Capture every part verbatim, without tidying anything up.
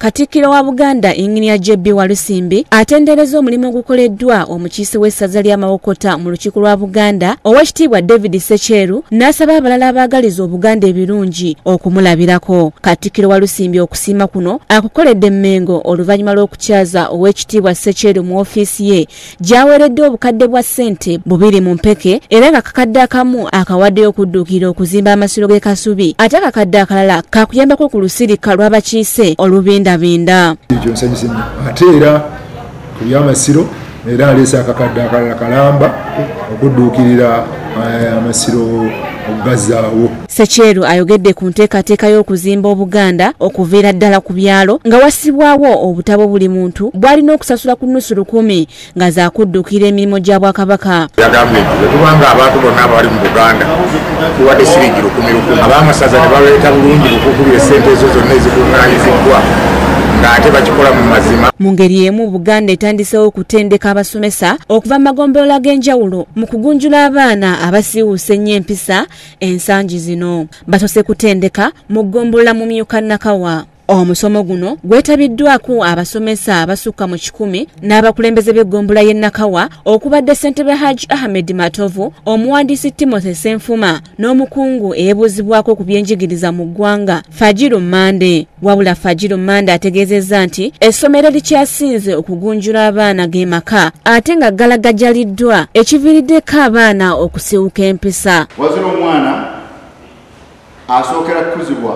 Katikkiro wa Buganda Inginia Jebbi Walusimbi atendereza omulimu ogukoleddwa omukiise w'essaza lya Mawokota mu lukiiko lwa Buganda Oweekitiibwa David Ssekyeru n'asaba abalala abaagaliza Obuganda ebirungi okumulabirako. Katikkiro Walusimbi okusiima kuno akukoledde Mmengo oluvannyuma lw'okukyaza Oweekitiibwa Ssekyeru mu ofiisi ye gy'aweeredde obukadde bwa ssente bubiri mu mpeke era nga kakadde akamu akawaddeyo okudduukira okuzimba amasiro g'e Kasubi ate akakadde akalala kakuyambako ku lusirika lw'abakiise olubinda binda ate era ku byamasiro era aleese akakadde akalala kalamba okudduukirira amasiro okugazaawo. Ssekyeru ayogedde ku nteekateeka y'okuzimba Obuganda okuviira ddala ku byalo nga wassibwawo obutabo buli muntu bw'alina okusasula ku nnusu lukumi nga zaakudduukira emirimu gya Bwakabaka. Yagambye nti bwe tubanga abantu bonna abali mu Buganda tuwadde siringi lukumi lukumi abaamasaza ne baleeta bulungi okukubira essente ezo zonna ezikuŋŋaanyiziddwa ng'ate bakikola mu mazima. Mu ngeri emu Buganda etandisewo okutendeka abasomesa okuva mu magombolola g'enjawulo mu kugunjula abaana abasiiwuusa ennyo empisa ensangi zino. Batose kutendeka mu ggombolola mu Myuka Nakawa. Omusomo guno gwetabiddwako abasomesa abasukka mu kikumi n'abakulembeze b'eggombolola y'e Nakawa okubadde ssentebe Hajji Ahmed Matovu, omuwandiisi Timothy Senfuma n'omukungu eyeebuuzibwako ku byenjigiriza mu ggwanga Fajiru Mande. Wabula Fajiru Mande ategeezezza nti essomero likyasinze okugunjula abaana g'emaka ate nga galagajjaliddwa ekiviiriddeko abaana okusiiwuka empisa. Wazira omwana asookera kukuzibwa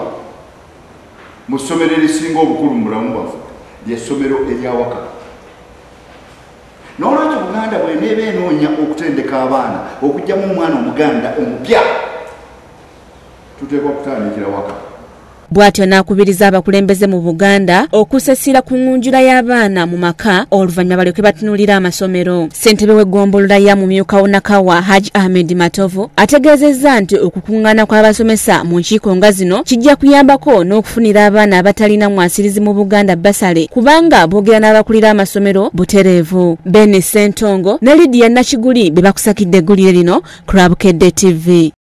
mu ssomero erisinga obukulu mu bulamu bwaffe ly'essomero eryawaka. N'olwekyo Buganda bw'eneeba enoonya okutendeka abaana okuggyamu omwana Omuganda omupya tuteekwa kutandikira waka. Bw'atyo n'akubiriza abakulembeze mu Buganda okusasira ku ngunjula y'abaana mu maka oluvannyuma balyoke batunuulira amasomero. Ssentebe w'eggombolola ya mu Myuka Nakawa Hajji Ahmed Matovu ategeezezza nti okukuŋŋaana kw'abasomesa mu nkiiko nga zino kijja kuyambako n'okufunira abaana abatalina mwasirizi mu Buganda basale kubanga boogera n'abakulira amasomero butereevu. Bene Ssentongo ne Lydia Nakiguli be bakusakidde eggulire lino ku Lwabukedde T V.